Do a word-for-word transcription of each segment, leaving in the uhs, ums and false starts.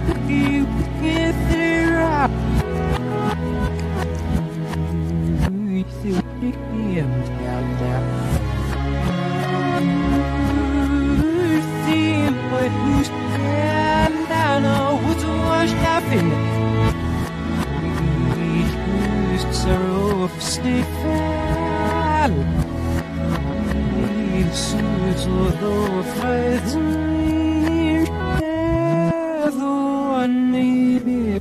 you get there up. We should be him down there. But who's and I know who's washed up in who's sorrow of Stefan. He's so though friends the one maybe.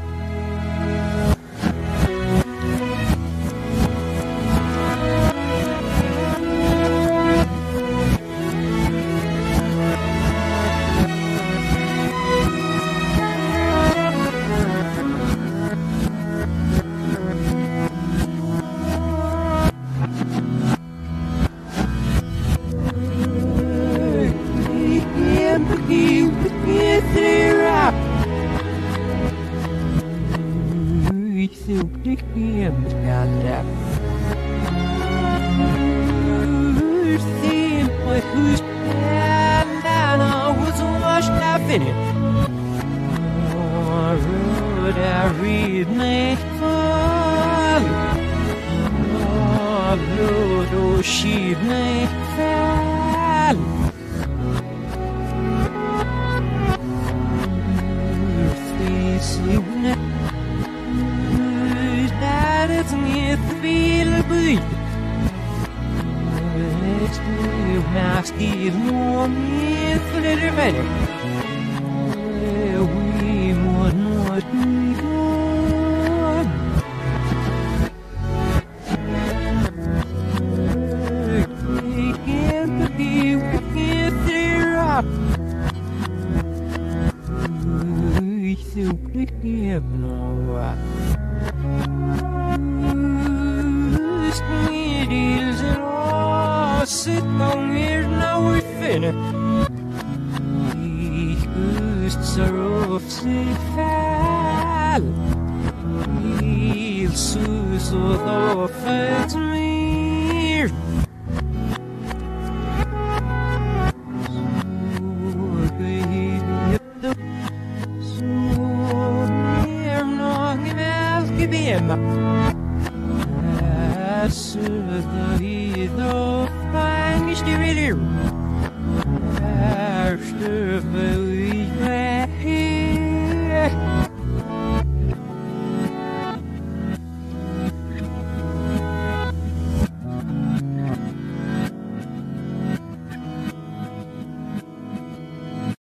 Who's and I know who's washed up in it. Oh, road I read me fall. Oh, blood, oh, sheep me fall. Face you net. That it's me feel big. Nasty morning for the better. We would not be gone. We can't be, we can't tear up. We simply can't know. It is all sit down here now we're finished. Who's sorrow of Stefan? He'll sue so though fights me. So baby, so near no give him. Söder då fangst du vill. Här stöver